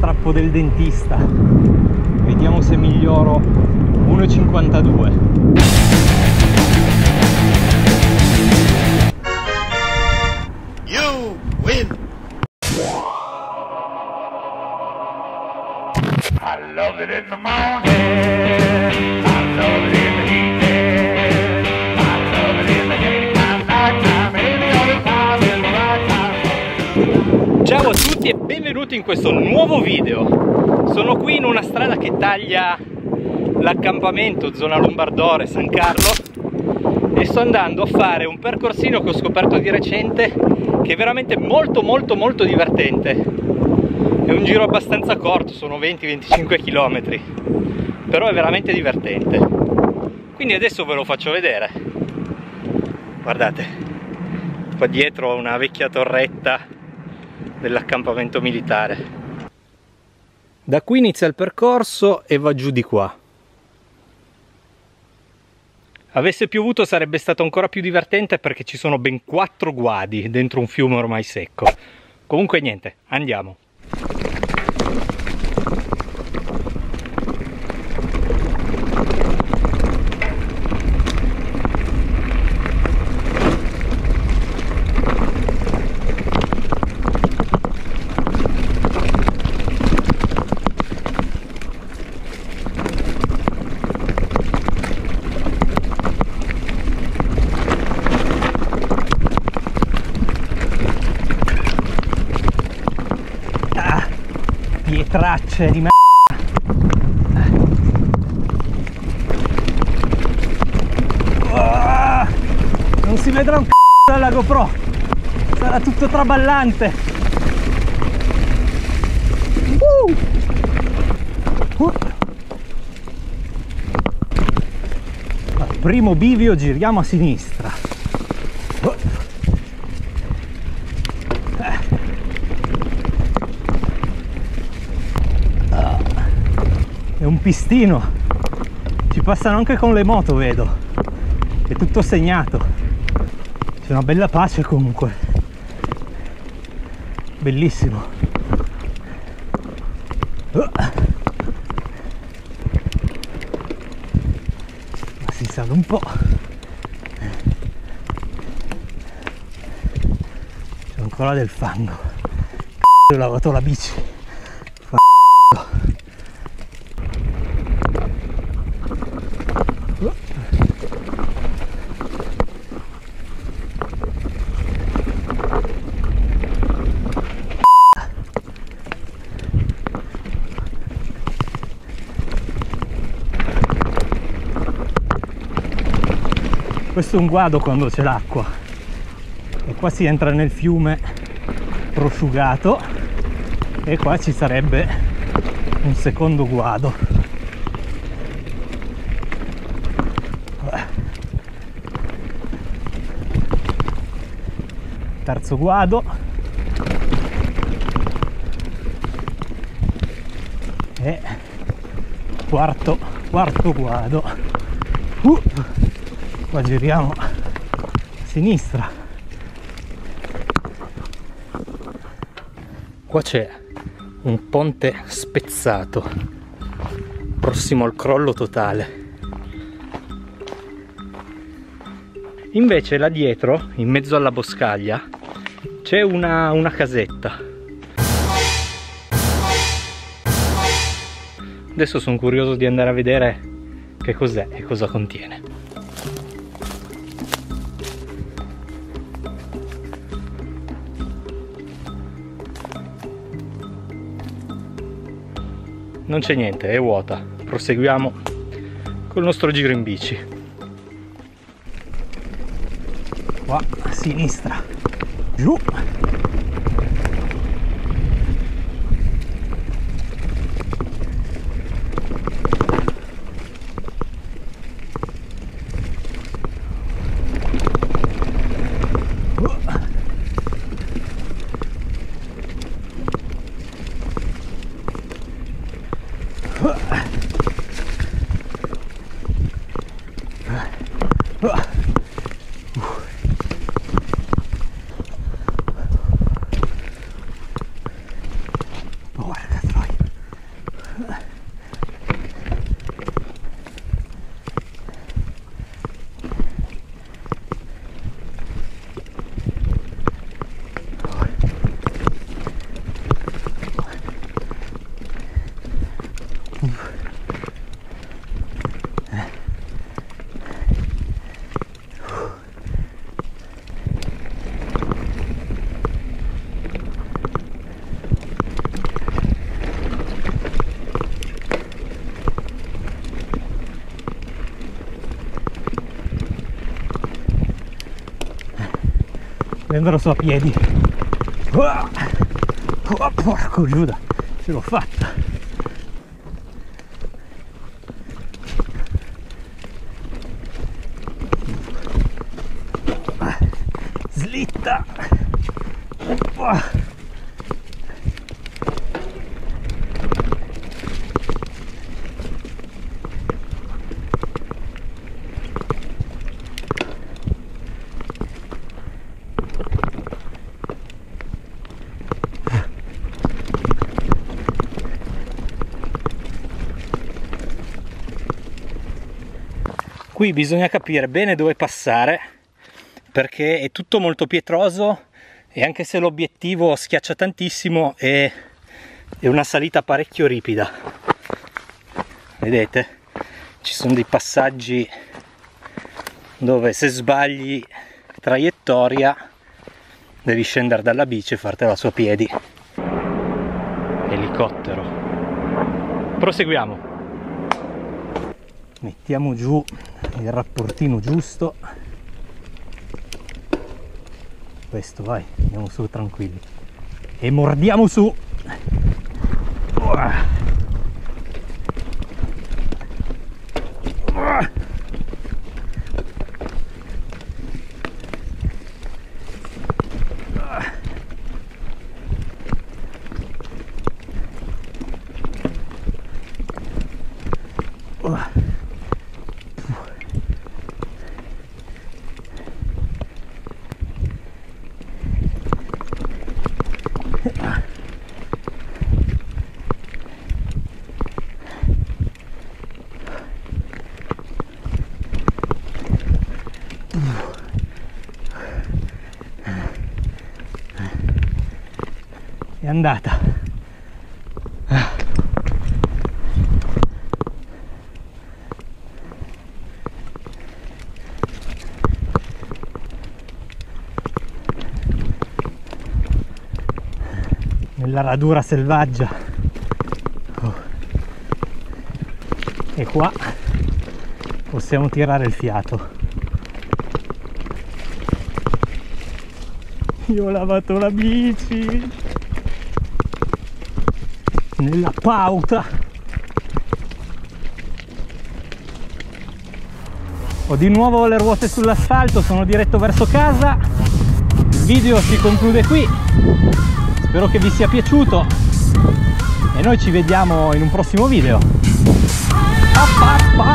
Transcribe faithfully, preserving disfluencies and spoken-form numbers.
strappo del dentista. Vediamo se miglioro uno e cinquantadue. You win. I love it in the morning. I love it in the evening. I love it in the daytime, nighttime, any other time is the right time. Ciao a tutti e benvenuti in questo nuovo video. Sono qui in una strada che taglia l'accampamento zona Lombardore San Carlo e sto andando a fare un percorsino che ho scoperto di recente che è veramente molto molto molto divertente. È un giro abbastanza corto, sono venti venticinque chilometri, però è veramente divertente. Quindi adesso ve lo faccio vedere. Guardate, qua dietro ho una vecchia torretta dell'accampamento militare. Da qui inizia il percorso e va giù di qua. Avesse piovuto sarebbe stato ancora più divertente perché ci sono ben quattro guadi dentro un fiume ormai secco. Comunque niente, andiamo. Tracce di me. Oh, non si vedrà un c***o dalla GoPro, sarà tutto traballante. uh. Uh. Al primo bivio giriamo a sinistra. uh. È un pistino, ci passano anche con le moto, vedo, è tutto segnato, c'è una bella pace comunque, bellissimo. uh. Ma si sale un po', c'è ancora del fango. Ho lavato la bici. Questo è un guado quando c'è l'acqua e qua si entra nel fiume prosciugato e qua ci sarebbe un secondo guado. Terzo guado e quarto, quarto guado. Uh. Qua giriamo a sinistra. Qua c'è un ponte spezzato, prossimo al crollo totale. Invece là dietro, in mezzo alla boscaglia, c'è una, una casetta. Adesso sono curioso di andare a vedere che cos'è e cosa contiene. Non c'è niente, è vuota. Proseguiamo col nostro giro in bici. Qua a sinistra, giù. e andrò su a piedi. Oh, oh, porco Giuda, ce l'ho fatta. Slitta. Oh. Qui bisogna capire bene dove passare perché è tutto molto pietroso e anche se l'obiettivo schiaccia tantissimo è, è una salita parecchio ripida. Vedete? Ci sono dei passaggi dove se sbagli traiettoria devi scendere dalla bici e fartela su a piedi. Elicottero. Proseguiamo. Mettiamo giù il rapportino giusto. Questo, vai, andiamo su tranquilli. E mordiamo su. È andata. Nella radura selvaggia. Oh. E qua possiamo tirare il fiato. Io ho lavato la bici nella pauta. Ho di nuovo le ruote sull'asfalto, sono diretto verso casa. Il video si conclude qui, spero che vi sia piaciuto e noi ci vediamo in un prossimo video. Pa, pa, pa.